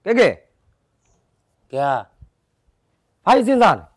给， 哥， 还先生，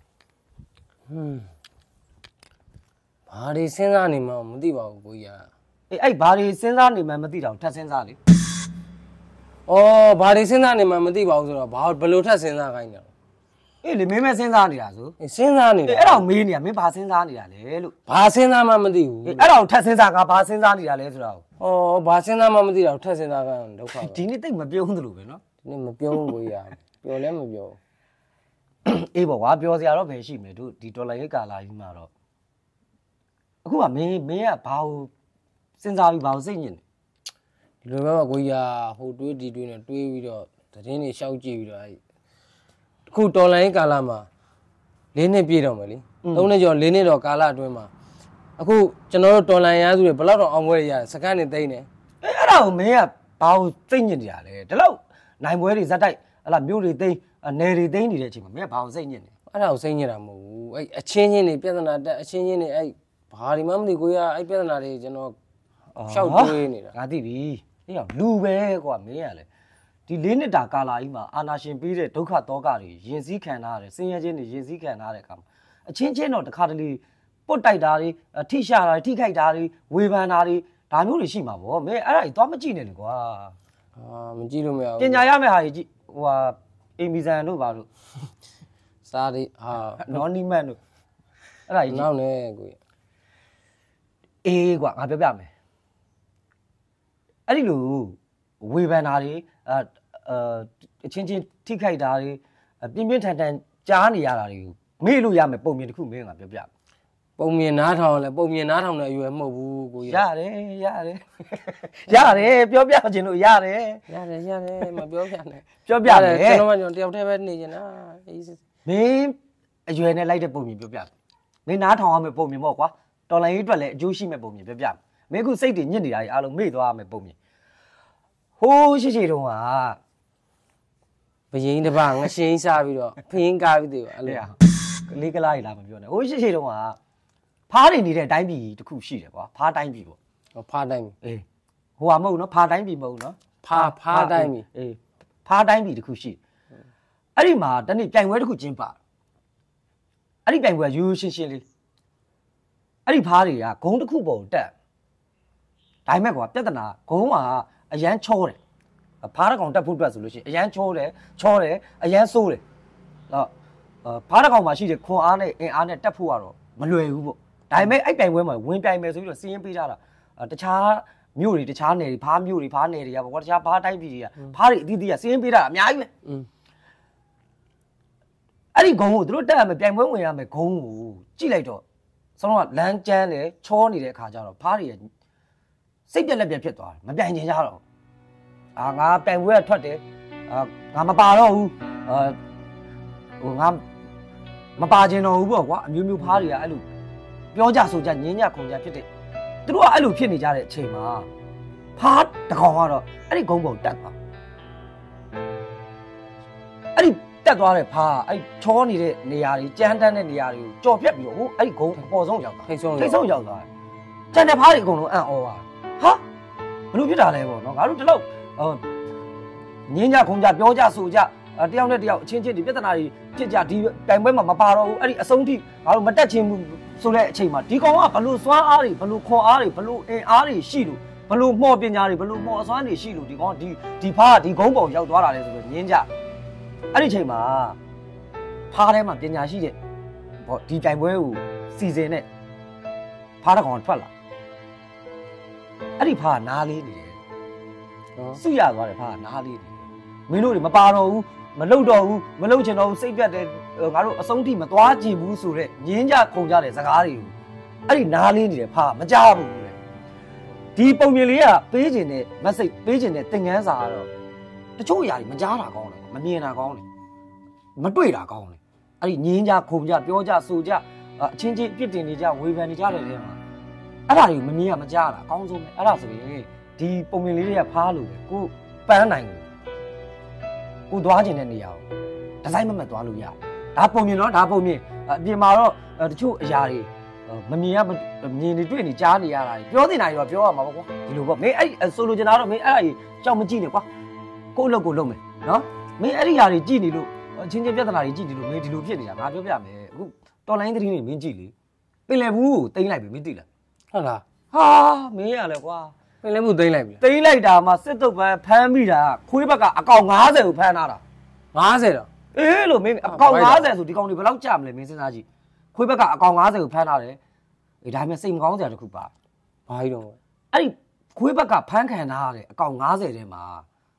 ဘာတွေစဉ်းစားနေမှမသိပါဘူးကိုကြီးอ่ะ哎，把你先生你们没地方，他先生的， ဩဘာတွေစဉ်းစားနေမှမသိပါဘူးဆိုတော့ဘာဘယ်လိုထပ်စဉ်းစားခိုင်းနေလဲ哎，你妹妹先生的啦，是？ စဉ်းစားနေ哎， တယ်老妹呢，没把先生的啦，来路， ဘာစဉ်းစားမှမသိဘူး哎，老他先生，把先生的啦，来知道？ ဩဘာစဉ်းစားမှမသိတော့ထပ်စဉ်းစားခိုင်းဒုက္ခပဲ今天对没表红的路呗，喏。 ဒီနေ့မပြောဘူးကိုကြီးอ่ะပြောလဲမပြောအေးပေါ့ကွာပြောစရာတော့ပဲရှိမယ်တို့ဒီဒေါ်လာရဲ့ကာလာကြီးမှာတော့အခုကမင်းကဘာလို့စဉ်းစားပြီးဘာလို့စိတ်ညစ်နေဒီလိုပဲကိုကြီးอ่ะဟိုတွေးဒီတွေးနဲ့တွေးပြီးတော့သတင်းတွေရှောက်ကြည့်ပြီးတော့အဲ့အခုတော်လိုင်းကာလမှာ၄နှစ်ပြည့်တော့မယ်လေ၃နှစ်ကျော်၄နှစ်တော့ကာလအတွင်းမှာအခုကျွန်တော်တို့တော်လိုင်းရစုတွေဘယ်တော့အောင်ပွဲရစကန်နေသိနေအဲ့ဒါကိုမင်းကဘာလို့စိတ်ညစ်နေရလဲဒီလောက်နိုင်ပွဲတွေဇက်တိုက်ဟလာမြို့တွေသိမ်းနယ်တွေသိမ်းနေတဲ့အချိန်မှာမင်းကဘာလို့စိတ်ညစ်နေအဲ့ဒါကိုစိတ်ညစ်တာမဟုတ်ဘူးအဲ့အချင်းချင်းတွေပြဿနာတက်အချင်းချင်းတွေအဲ့ဘာဒီမှမသိကိုရအဲ့ပြဿနာတွေကျွန်တော်ရှောက်တွေးနေတာငါသိပြီအေးအောင်လူပဲကွာမင်းကလေဒီ၄နှစ်တာကာလာကြီးမှာအာနာရှင်ပြီးတဲ့ဒုက္ခတောကတွေရင်စည်းခံထားရတယ်ဆင်းရဲခြင်းတွေရင်စည်းခံထားတဲ့အခါမှာအချင်းချင်းတော့တခါတလေပုတ်တိုက်တာတွေထိရှာတာတွေထိခိုက်တာတွေဝေဖန်တာတွေဒါမျိုးတွေရှိမှာဗောမင်းအဲ့ဒါကြီးသွားမကြည့်နဲ့လေကွာမကြည့်လို့မရဘူးပညာရမယ့်ဟာကြီးကြည့်ဟိုဟာအင်မီဇန်တို့ပါတို့စားတွေဟာနော်နီမန်တို့အဲ့ဒါကြီးကြည့်နောက်နေကိုရအေးကွာငါပြောပြမယ်အဲ့ဒီလိုဝေဖန်တာတွေအချင်းချင်းထိခိုက်တာတွေပြင်းပြင်းထန်ထန်ကြားနေရတာတွေကိုမေ့လို့ရမယ်ပုံမြင်တစ်ခုမင်းကပြောပြပုံမြင်နားထောင်လဲပုံမြင်နားထောင်တဲ့အရွယ်မဟုတ်ဘူးကိုရရတယ်ပြောပြခြင်းလို့ရတယ်ရတယ်မပြောပြနဲ့ပြောပြမယ်ကျွန်တော်တယောက်တည်းပဲနေနေတာအေးမင်းအရွယ်နဲ့လိုက်တဲ့ပုံမြင်ပြောပြမင်းနားထောင်ရမယ့်ပုံမြင်ပေါ့ကွာတော်လိုင်းရေးအတွက်လည်းအကျိုးရှိမယ့်ပုံမြင်ပြောပြမင်းအခုစိတ်တွေညစ်နေတာကြီးအားလုံးမေ့သွားရမယ့်ပုံမြင်ဟိုးရှိတုန်းကဘယင်းတစ်ပါးငရှင်းစားပြီးတော့ဖင်းကားပြီးသေးပါအဲ့လိုကလေးကလားကြီးလားမပြောနဲ့ဟိုးရှိတုန်းကဖားနေနေတဲ့အတိုင်းပြည်တစ်ခုရှိတယ်ကွာဖားတိုင်းပြည်ပေါ့ဖားတိုင်းအေးဟိုဟာမဟုတ်နော်ဖားတိုင်းပြည်မဟုတ်နော်ဖားတိုင်းပြီအေးဖားတိုင်းပြည်တစ်ခုရှိအဲ့ဒီမှာတနေ့ပြိုင်ပွဲတစ်ခုကျင်းပအဲ့ဒီပြိုင်ပွဲရိုးရှင်းရှင်းလေးအဲ့ဒီဖားတွေကဂုံတစ်ခုပေါ်တက်ဒါပေမဲ့ကွာပြဿနာဂုံကအရန်ချောတယ်ဖားတကောင်တက်ဖို့အတွက်ဆိုလို့ရှိရင်အရန်ချောတယ်အရန်ဆိုးတယ်တော့ဖားတကောင်မှာရှိတဲ့ခွန်အားနဲ့အင်အားနဲ့တက်ဖို့ကတော့မလွယ်ဘူးပေါ့ဒါပေမဲ့အဲ့ပြိုင်ပွဲမှာဝင်ပြိုင်မယ်ဆိုပြီးတော့စီးရင်ပေးထားတာတခြားမြို့တွေတခြားနယ်တွေဖားမြို့တွေဖားနယ်တွေကပေါ့ကွာတခြားဖားတိုင်းပြည်တွေကဖားတွေအသီးသီးကစီးရင်ပေးတာအများကြီးပဲအဲ့ဒီဂုံကိုသူတို့တက်ရမယ်ပြိုင်ပွဲဝင်ရမယ်ဂုံကိုကြည့်လိုက်တော့ဆုံးတော့လမ်းကျန်းတယ်ချောနေတဲ့အခါကျတော့ဖားတွေစိတ်ပြက်လက်ပြက်ဖြစ်သွားတယ်မပြိုင်ချင်ကြတော့ငါပြိုင်ပွဲကထွက်တယ်ငါမပါတော့ဘူးဟိုငါမပါချင်တော့ဘူးပေါ့ကွာအမျိုးမျိုးဖားတွေကအဲ့လိုပြောကြဆိုကြညင်းညခုန်ကြဖြစ်တဲ့သူတို့ကအဲ့လိုဖြစ်နေကြတဲ့အချိန်မှာဖားတကောင်ကတော့အဲ့ဒီဂုံပုံတက်သွားအဲ့ဒီတက်သွားတဲ့ဖားအဲ့ချောနေတဲ့နေရာတွေကြမ်းတမ်းတဲ့နေရာတွေကိုကြော်ပြက်ပြီးတော့ဟိုအဲ့ဒီဂုံအပေါ်ဆုံးရောက်သွားထိတ်ဆုံးရောက်သွားတယ်ကျန်တဲ့ဖားတွေအကုန်လုံးအံ့ဩသွားဟာဘလို့ဖြစ်တာလဲပေါ့နော်ငါတို့တလို့ညင်းညခုန်ကြပြောကြဆိုကြတယောက်နဲ့တယောက်အချင်းချင်းဒီပြဿနာတွေဖြစ်ကြဒီတိုင်ပွဲမှာမပါတော့ဘူးအဲ့ဒီအဆုံးထိငါတို့မတက်ချင်ဘူးဆိုတဲ့အချိန်မှာဒီကောင်ကဘလို့စွမ်းအားတွေဘလို့ခွန်အားတွေဘလို့အင်အားတွေရှိလို့ဘလို့မော်ပညာတွေဘလို့မော်အစွမ်းတွေရှိလို့ဒီကောင်ဒီဖားကဒီဂုံးပုံရောက်သွားတာလဲဆိုတော့ညင်းကြအဲ့ဒီအချိန်မှာဖားထဲမှာပညာရှိတဲ့ဘောဒီတိုင်ပွဲကိုစီစဉ်နဲ့ဖားတကောင်ထွက်လာအဲ့ဒီဖားကနားလေးနေတယ်စုရသွားတယ်ဖားကနားလေးနေတယ်မင်းတို့တွေမပါတော့ဘူးမလုံတော့ဘူးမလုံချင်တော့ဘူးစိတ်ပြတ်တယ်ငါတို့အဆုံးထိမသွားကြည့်ဘူးဆိုတော့ညင်းကြခုန်ကြတဲ့စကားတွေကိုအဲ့ဒီနားလေးနေတယ်ဖားမကြားဘူးလေဒီပုံမြင်လေးကပေးခြင်းတဲ့ message ပေးခြင်းတဲ့သင်ခန်းစာကတော့တချို့အရာတွေမကြားတာကောင်းတယ်မမြင်တာကောင်းတယ်မတွေ့တာကောင်းတယ်အဲ့ဒီညင်းကြခုန်ကြပြောကြဆိုကြအချင်းချင်းပြစ်တင်နေကြဝေဖန်နေကြတဲ့နေရာမှာအဲ့ဒါတွေကိုမမြင်ရမကြားတာအကောင်းဆုံးပဲအဲ့ဒါဆိုရင်ဒီပုံမြင်လေးတွေကဖားလို့ပဲကိုပန်းနိုင်ကိုသွားခြင်းတဲ့နေရာကိုဒီဇိုင်းမသွားလို့ရတယ်ဒါပုံမြင်တော့ဒါပုံမြင်အပြင်မှာတော့တချို့အရာတွေမမြင်ရမြင်နေတွေ့နေကြားနေရတာပြောနေတာတွေတော့ပြောရမှာပေါ့ကွာဒီလိုပေါ့မင်းအဲ့ဆိုလိုချင်တာတော့မင်းအဲ့ဒါကြီးကြောက်မကြည့်နဲ့ကွာကိုယ့်အလုပ်ကိုလုပ်မယ်နော်မင်းအဲ့ဒီຢာတွေကြည့်နေလို့ချင်းချင်းပြဿနာတွေကြည့်နေလို့မင်းဒီလိုဖြစ်နေတာငါပြောပြမယ်အခုတော်လိုင်းသတင်းတွေမင်းကြည့်လေပင်လယ်ဘူးကိုတိမ့်လိုက်ပြီမင်းသိလားဟုတ်လားဟာမင်းရလေကွာပင်လယ်ဘူးတိမ့်လိုက်ပြီတိမ့်လိုက်တာမှစစ်တုပ်ပန်းဖမ်းမိတာခွေးဘက်ကအကောင်90ကိုဖမ်းထားတာ 50တော့အေးလို့မင်းအကောင်90ဆိုဒီကောင်တွေဘယ်လောက်ကြာမလဲမင်းစဉ်းစားကြည့်ခွေးဘက်ကအကောင်90ကိုဖမ်းထားတယ်အေးဒါပေမဲ့စိတ်မကောင်းစရာတစ်ခုပါဘာကြီးတော့အဲ့ဒီခွေးဘက်ကဖမ်းခံထားတယ်အကောင်90ထဲမှာ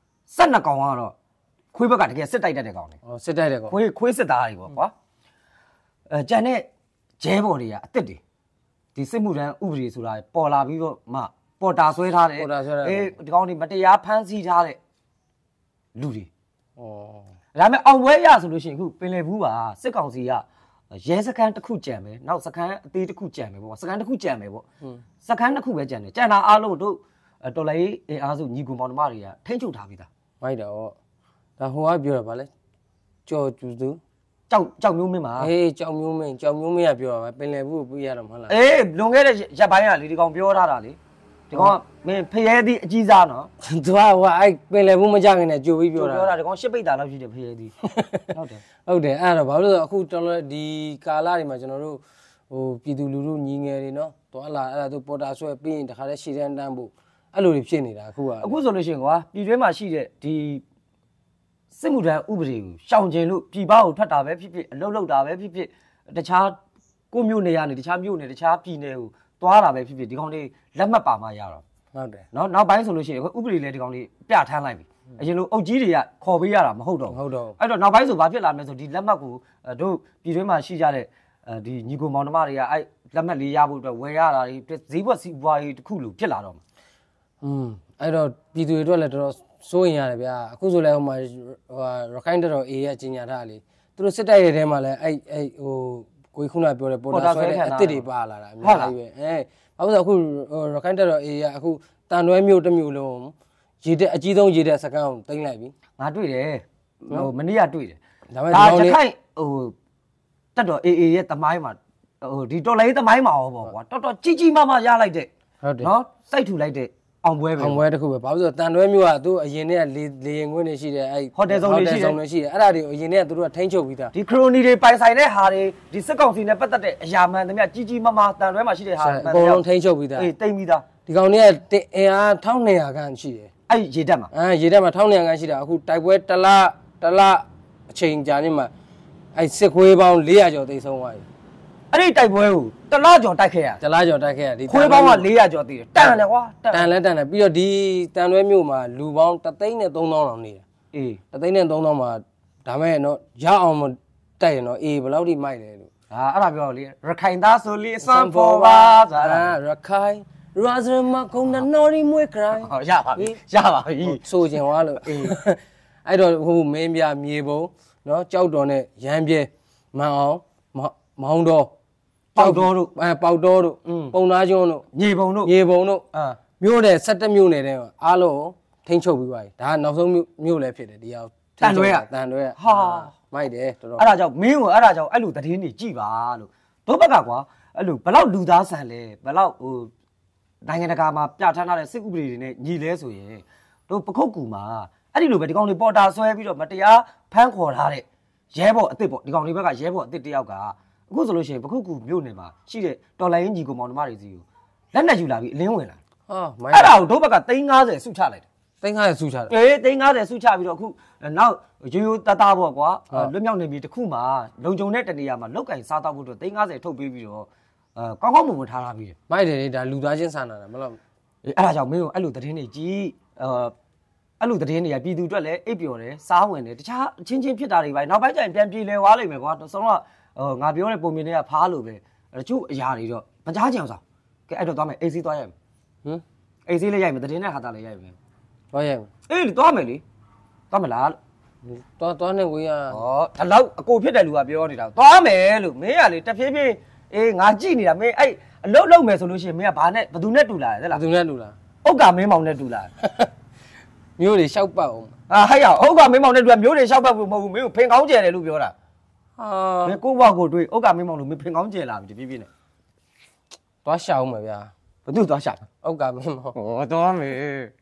12ကောင်ကတော့ခွေးဘက်ကတကယ်စစ်တိုက်တတ်တဲ့ကောင်တွေဟောစစ်တိုက်တဲ့ကောင်ခွေးစစ်သားတွေပေါ့ကွာကြံတဲ့ဂျဲဘော်တွေကအစ်စ်တွေဒီစစ်မှုထမ်းဥပဒေဆိုတာပေါ်လာပြီးတော့မှပေါ်တာဆွဲထားတယ်အေးဒီကောင်တွေမတရားဖမ်းဆီးထားတဲ့လူတွေဩဒါပေမဲ့အောင်ပွဲရဆိုလို့ရှိရင်အခုပင်လယ်ဘူးပါစစ်ကောင်စီကရဲစခန်းတစ်ခုကြံမယ်နောက်စခန်းအသေးတစ်ခုကြံမယ်ပေါ့စခန်းတစ်ခုကြံမယ်ပေါ့စခန်းတစ်ခုပဲကြံတယ်ကြံတာအားလုံးတို့တော်လိုက်အင်အားစုညီကွန်ပေါင်းဓမ္မတွေကထိမ့်ချုပ်ထားပြီးသားမိုက်တော့ဒါဟိုကပြောတာဗာလဲကြော်ကျူသူကြောက်မျိုးမင်းပါအေးကြောက်မျိုးမင်းကပြောတာဗာပင်လယ်ဘူးကိုပြရတော့မဟုတ်လားအေးလွန်ခဲ့တဲ့ရက်ပိုင်းကလေဒီကောင်ပြောထားတာလေဒီကောင်ကမင်းဖရဲသီးအကြီးစားနော်သူကဟိုအဲ့ပင်လယ်ဘူးမကြခင်နဲ့ကြိုပြီးပြောတာဒီကောင်ရှစ်ပိတ်တာလောက်ရှိတယ်ဖရဲသီးဟုတ်တယ်အဲ့တော့ဘာလို့လဲအခုတော်တော်ဒီကာလတွေမှာကျွန်တော်တို့ဟိုပြည်သူလူထုညီငယ်တွေနော်တော်လာအဲ့ဒါသူပေါ်တာဆွဲပြီးရင်တခါတည်းရှည်တန်းတန်းဖို့အဲ့လိုတွေဖြစ်နေတာအခုဆိုလို့ရှိရင်ကွာပြည်တွင်းမှာရှိတဲ့ဒီစစ်မှုထမ်းဥပဒေကိုရှောင်ကျဉ်လို့ပြည်ပကိုထွက်တာပဲဖြစ်ဖြစ်အလုပ်လုပ်တာပဲဖြစ်ဖြစ်တခြားကိုမျိုးနေရနေတခြားမျိုးနေတခြားပြည်နယ်ကိုသွားတာပဲဖြစ်ဖြစ်ဒီကောင်တွေလက်မှတ်ပါမှရတော့ဟုတ်တယ်နော်နောက်ပိုင်းဆိုလို့ရှိရင်ဥပဒေလည်းဒီကောင်တွေပြထမ်းလိုက်ပြီအရင်လိုအုပ်ကြီးတွေကခေါ်ပေးရတာမဟုတ်တော့ဟုတ်တော့အဲ့တော့နောက်ပိုင်းဆိုဘာဖြစ်လာမလဲဆိုဒီလက်မှတ်ကိုတို့ပြည်တွင်းမှာရှိကြတဲ့ဒီညီကိုမောင်နှမတွေကအဲ့လက်မှတ်လေးရဖို့အတွက်ဝယ်ရတာတွေဈေးဘွက်စီးပွားရေးတစ်ခုလိုဖြစ်လာတော့မှာအဲ့တော့ပြည်သူတွေအတွက်လည်းတော်တော်စိုးရင်ရတယ်ဗျာအခုဆိုလည်းဟိုမှာရခိုင်တော် A ရဲ့ကြီးညာထားလေသူတို့စစ်တပ်ရဲ့ထဲမှာလည်းအဲ့ဟိုကိုခုနပြောတဲ့ပေါ်တာဆွဲတဲ့အစ်စ်တွေပါလာတာအများကြီးပဲဘာလို့လဲအခုရခိုင်တော် A ကအခုတန်တွဲမြို့တစ်မြို့လုံးရေတဲ့အကြီးဆုံးရေတဲ့စကန်ကိုတင်လိုက်ပြီငါတွေ့တယ်ဟိုမနေ့ကတွေ့တယ်ဒါပေမဲ့ဒါရခိုင်ဟိုတက်တော် AA ရဲ့တမိုင်းမှာဟိုဒီတော်လေးတမိုင်းမှာဟောပေါ့ကွာတော်ကြီးကြီးမားမားရလိုက်တဲ့ဟုတ်တယ်နော်စိုက်ထူလိုက်တဲ့အောင်ပွဲတစ်ခုပဲဘာလို့ဆိုတော့တန်တွဲမြို့ကသူအရင်တည်းကလေရင်ခွင်းတွေရှိတယ်အဲ့ဟိုတယ်ဆောင်တွေရှိတယ်အဲ့ဒါတွေအရင်တည်းကသူတို့ကထိန်းချုပ်ပြီးသားဒီခရိုနီတွေပိုင်ဆိုင်တဲ့ဟာတွေဒီစစ်ကောင်စီနဲ့ပတ်သက်တဲ့အရာမှန်တည်းကြီးကြီးမားမားတန်တွဲမှာရှိတဲ့ဟာအကုန်လုံးထိန်းချုပ်ပြီးသားအေးတိမ့်ပြီးသားဒီကောင်တွေကအင်အား1200ခန့်ရှိတယ်အဲ့ရေတက်မှာရေတက်မှာ1200ခန့်ရှိတာအခုတိုက်ပွဲတလအချိန်ကြာနေမှာအဲ့စစ်ခွေးပေါင်း400ကျော်သိဆုံးသွားပြီအဲ့ဒီတိုက်ပွဲကိုတလားကျော်တိုက်ခဲ့ရဒီခွေးပေါင်းက400ကျော်တည်တယ်တန်တယ်ကွာတန်တယ်ပြီးတော့ဒီတန်တွဲမြို့မှာလူပေါင်း3,300လောက်နေတယ်အေး 3,300မှာဒါမဲ့နော်ရအောင်မတိုက်ရနော်အေးဘယ်လောက်ထိမိုက်တယ်လို့ဟာအဲ့ဒါပြောလေရခိုင်သားဆိုလေစံပေါ်ပါဆိုတာရခိုင်ရာဇမကုန်းနော်ရီမွေးခရိုင်ဟောရပါပြီဆိုချင်သွားလို့အေးအဲ့တော့ဟိုမင်းပြမြေပုံနော်ကြောက်တော်နဲ့ရမ်းပြဲမန်အောင်မောင်းတော်ပေါက်တော်တို့ပေါက်တော်တို့ပုံသားကျွန်းတို့မြေပုံတို့မြို့နယ်17မြို့နယ်တဲ့အားလုံးထိန်းချုပ်ပြီးသွားပြီဒါကနောက်ဆုံးမြို့လည်းဖြစ်တယ်ဒီအောင်တန်တွဲဟာမိုက်တယ်တော်တော်အဲ့ဒါကြောင့်မင်းကိုအဲ့ဒါကြောင့်အဲ့လိုသတင်းတွေကြည်ပါလို့တို့ဘက်ကကွာအဲ့လိုဘလောက်လူသားဆန်လဲဘလောက်ဟိုနိုင်ငံတကာမှာပြဋ္ဌာန်းထားတဲ့စစ်ဥပဒေတွေနဲ့ညီလဲဆိုရင်တို့ပခုတ်ကူမှာအဲ့ဒီလိုပဲဒီကောင်တွေပေါ်တာဆွဲပြီးတော့မတရားဖမ်းခေါ်ထားတဲ့ရဲဘော်အစ်စ်ပေါ့ဒီကောင်တွေဘက်ကရဲဘော်အစ်စ်တယောက်ကအခုဆိုလို့ရှိရင်ပခုတ်ကူမြို့နယ်မှာရှိတဲ့တော်လိုင်းကြီးကိုမောင်နှမတွေစီကိုလက်နဲ့ယူလာပြီးအလင်းဝင်လာအဲ့ဒါကိုတို့ဘက်က350စုချလိုက်တယ် 350စုချတယ်အေး350စုချပြီးတော့အခုနောက်ရိုးရိုးတသားပေါ့ကွာလွတ်မြောက်နေပြီတခုမှာလုံခြုံတဲ့တနေရာမှာလောက်ကင်စားတော့ဖို့အတွက်350ထုတ်ပေးပြီးတော့ကောင်းကောင်းမွန်မွန်ထားထားပြီးတယ်မိုက်တယ်လေဒါလူသားချင်းစာနာတာမလို့အဲ့ဒါကြောင့်မင်းတို့အဲ့လိုသတင်းတွေကြီးအဲ့လိုသတင်းတွေကပြည်သူအတွက်လည်းအိပ်ပျော်တယ်စားဝင်တယ်တခြားအချင်းချင်းဖြစ်တာတွေပဲနောက်ပိုင်းကျရင်ပြန်ပြေလည်သွားလိမ့်မယ်ကွာဆုံးတော့ငါပြောတဲ့ပုံမြင်တွေကဖားလို့ပဲတချို့အရာတွေတော့မကြားကြအောင်ဆောင်ကဲအဲ့တော့သွားမယ်အေးစီးသွားရိုက်မယ်အေးစီးလည်းရိုက်မယ်သတင်းနဲ့ဟာတာလည်းရိုက်မယ်သွားရိုက်အေးသွားမယ်လေသွားမလားသွားနေဝင်ရဟောဒါလောက်အကိုဖြစ်တဲ့လူကပြောနေတာသွားမယ်လို့မင်းကလေတဖြည်းဖြည်းအေးငါကြည့်နေတာမင်းအဲ့အလုတ်လုံးမယ်ဆိုလို့ရှိရင်မင်းကဘာနဲ့ဘသူနဲ့တူလာလဲလားဘသူနဲ့တူလာဥက္ကာမင်းမောင်နဲ့တူလာမျိုးတွေရှောက်ပတ်အောင်ဟဲ့ရဥက္ကာမင်းမောင်နဲ့တူမျိုးတွေရှောက်ပတ်ဖို့မဟုတ်ဘူးမင်းကိုဖင်ကောင်းကျယ်တယ်လို့ပြောတာမင်းကိုဘွားကိုတွေ့ဥက္ကာမင်းမောင်လို့မင်းဖင်ကောင်းကျယ်လာပြီတပြည့်ပြည့်နဲ့သွားရှာအောင်မယ်ဗျာဘသူသွားရှာဥက္ကာမင်းမောင်ဟောသွားမယ်